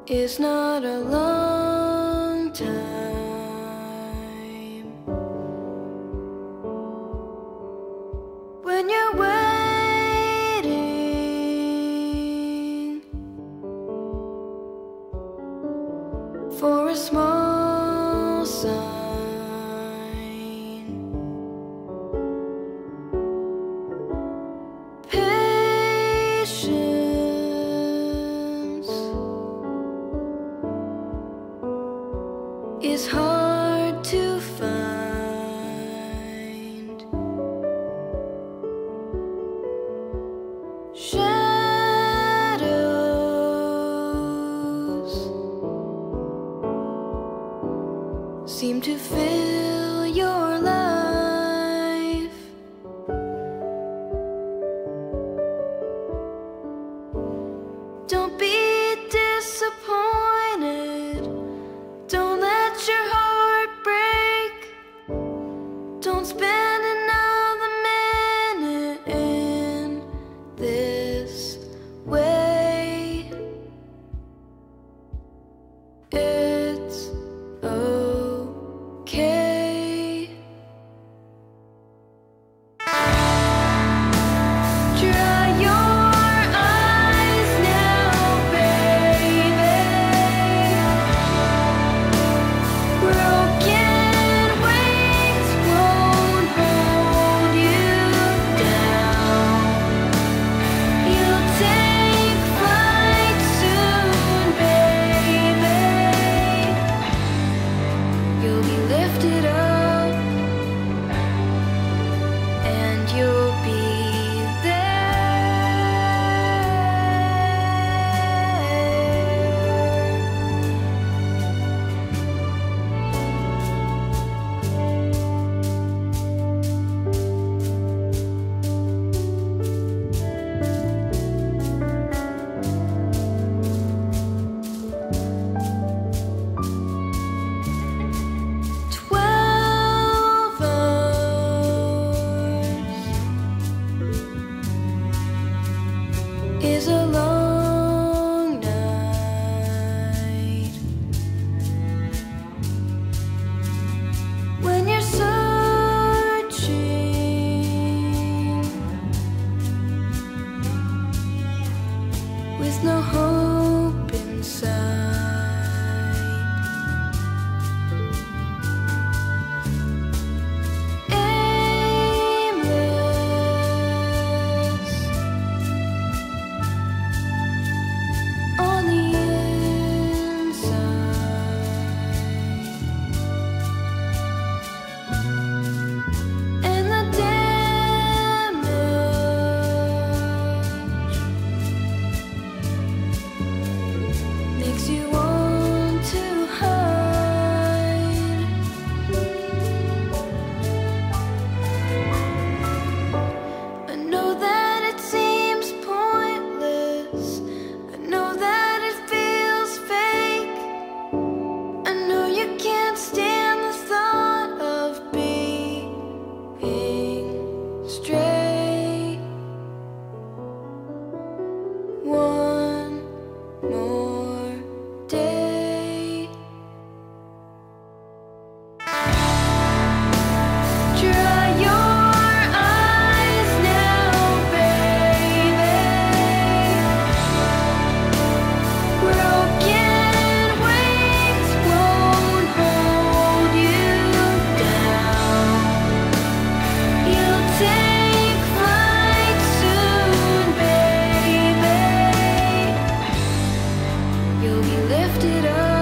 is not a long time. When you're waiting for a small sign, is hard to find. Shadows seem to fill your life. Don't be disappointed. Don't let your heart break. Don't spend another minute in this way. It's okay. Dry your eyes now, baby. Broken wings won't hold you down. You'll take flight soon, baby. You'll be lifted up, and you'll be is a long night. When you're searching with no hope inside, on the inside, and the damage makes you want to hide. I know that it seems pointless. I know that it feels fake. I know you can't stand the thought of being straight. One more day. Dry your eyes now, baby. Broken wings won't hold you down. You'll take flight soon, baby. You'll be lifted up.